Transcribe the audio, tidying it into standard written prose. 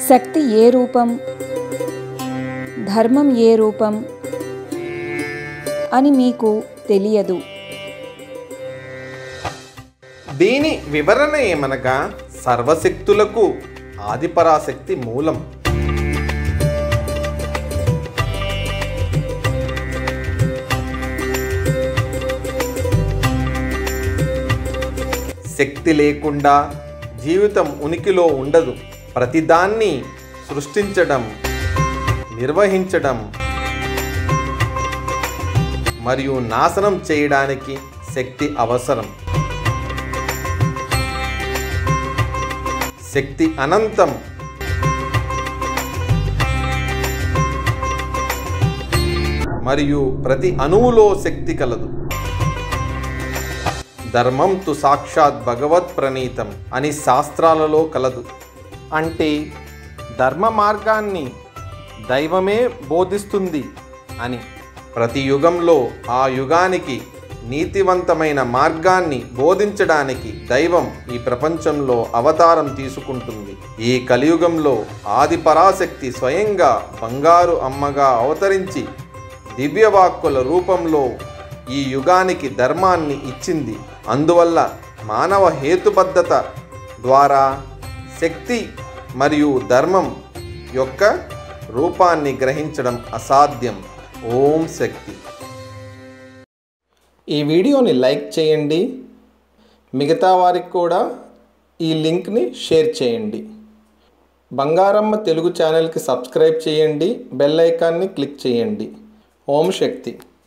శక్తి ఏ రూపం, ధర్మం ఏ రూపం అని మీకు తెలియదు. దీని వివరణ ఏమనగా సర్వశక్తులకు ఆదిపరాశక్తి మూలం. శక్తి లేకుండా జీవితం ఉనికిలో ఉండదు. ప్రతిదాన్ని సృష్టించడం, నిర్వహించడం మరియు నాశనం చేయడానికి శక్తి అవసరం. శక్తి అనంతం. మరియు ప్రతి అణువులో శక్తి కలదు. ధర్మం తు సాక్షాత్ భగవత్ ప్రణీతం అని శాస్త్రాలలో కలదు. అంటే ధర్మ మార్గాన్ని దైవమే బోధిస్తుంది అని. ప్రతి యుగంలో ఆ యుగానికి నీతివంతమైన మార్గాన్ని బోధించడానికి దైవం ఈ ప్రపంచంలో అవతారం తీసుకుంటుంది. ఈ కలియుగంలో ఆదిపరాశక్తి స్వయంగా బంగారు అమ్మగా అవతరించి దివ్యవాక్కుల రూపంలో ఈ యుగానికి ధర్మాన్ని ఇచ్చింది. అందువల్ల మానవ హేతుబద్ధత ద్వారా శక్తి మరియు ధర్మం యొక్క రూపాన్ని గ్రహించడం అసాధ్యం. ఓం శక్తి. ఈ వీడియోని లైక్ చేయండి. మిగతా వారికి కూడా ఈ లింక్ని షేర్ చేయండి. బంగారమ్మ తెలుగు ఛానల్కి సబ్స్క్రైబ్ చేయండి. బెల్ ఐకాన్ని క్లిక్ చేయండి. ఓం శక్తి.